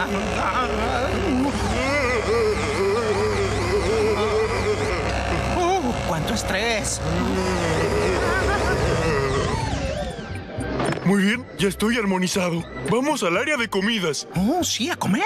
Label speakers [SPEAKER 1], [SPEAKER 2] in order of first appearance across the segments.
[SPEAKER 1] ¡Cuánto estrés!
[SPEAKER 2] Muy bien, ya estoy armonizado. Vamos al área de comidas.
[SPEAKER 1] ¡Oh, sí, a comer!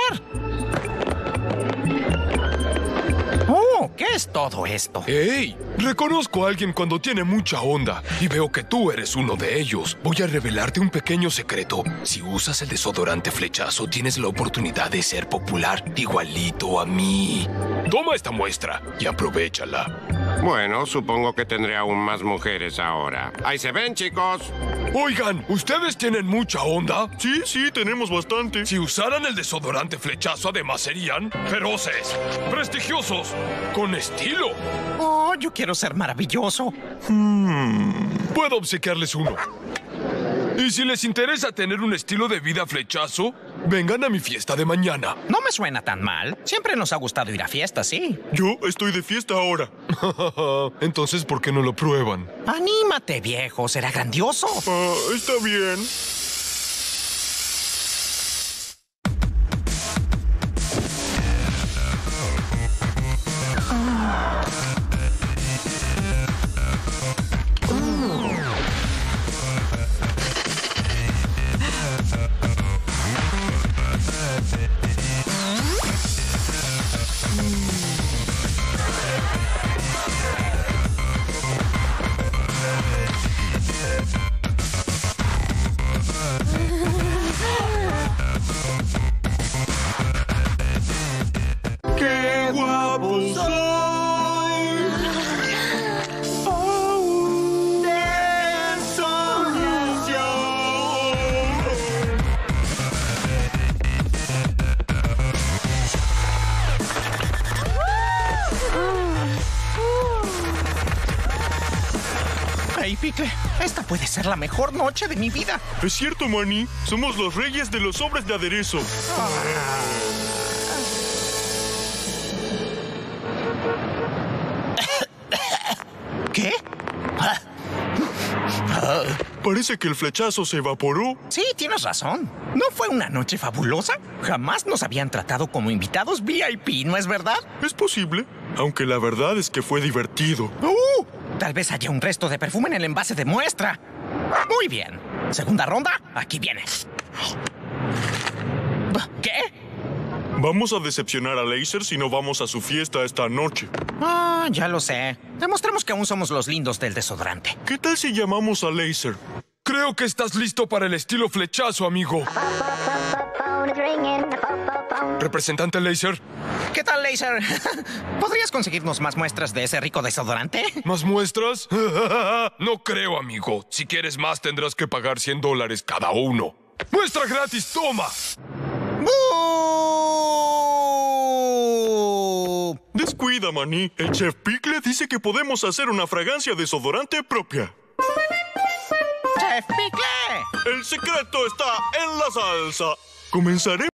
[SPEAKER 1] ¡Oh, qué es todo esto!
[SPEAKER 3] ¡Hey! Reconozco a alguien cuando tiene mucha onda y veo que tú eres uno de ellos. Voy a revelarte un pequeño secreto. Si usas el desodorante Flechazo, tienes la oportunidad de ser popular igualito a mí. Toma esta muestra y aprovéchala.
[SPEAKER 4] Bueno, supongo que tendré aún más mujeres ahora. ¡Ahí se ven, chicos!
[SPEAKER 3] Oigan, ¿ustedes tienen mucha onda?
[SPEAKER 2] Sí, tenemos bastante.
[SPEAKER 3] Si usaran el desodorante Flechazo, además serían feroces, prestigiosos, con estilo.
[SPEAKER 1] ¡Oh, yo quiero ser maravilloso!
[SPEAKER 3] Puedo obsequiarles uno. Y si les interesa tener un estilo de vida Flechazo, vengan a mi fiesta de mañana.
[SPEAKER 1] No me suena tan mal. Siempre nos ha gustado ir a fiestas, sí.
[SPEAKER 2] Yo estoy de fiesta ahora.
[SPEAKER 3] Entonces, ¿por qué no lo prueban?
[SPEAKER 1] Anímate, viejo. Será grandioso.
[SPEAKER 2] Está bien. ¡Qué guapo soy!
[SPEAKER 1] Hey, Picle, esta puede ser la mejor noche de mi vida.
[SPEAKER 2] Es cierto, Manny. Somos los reyes de los sobres de aderezo.
[SPEAKER 1] ¿Qué?
[SPEAKER 2] Parece que el flechazo se evaporó.
[SPEAKER 1] Sí, tienes razón. ¿No fue una noche fabulosa? Jamás nos habían tratado como invitados VIP, ¿no es verdad?
[SPEAKER 2] Es posible, aunque la verdad es que fue divertido.
[SPEAKER 1] Tal vez haya un resto de perfume en el envase de muestra. Muy bien. Segunda ronda, aquí viene. ¿Qué?
[SPEAKER 2] Vamos a decepcionar a Laser si no vamos a su fiesta esta noche.
[SPEAKER 1] Ya lo sé. Demostremos que aún somos los lindos del desodorante.
[SPEAKER 2] ¿Qué tal si llamamos a Laser?
[SPEAKER 3] Creo que estás listo para el estilo Flechazo, amigo. Representante Laser.
[SPEAKER 1] ¿Qué tal, Laser? ¿Podrías conseguirnos más muestras de ese rico desodorante?
[SPEAKER 3] ¿Más muestras? No creo, amigo. Si quieres más, tendrás que pagar $100 cada uno. ¡Muestra gratis, toma!
[SPEAKER 2] Descuida, Manny. El chef Pickle dice que podemos hacer una fragancia desodorante propia.
[SPEAKER 1] ¡Chef Pickle!
[SPEAKER 2] El secreto está en la salsa. Comenzaré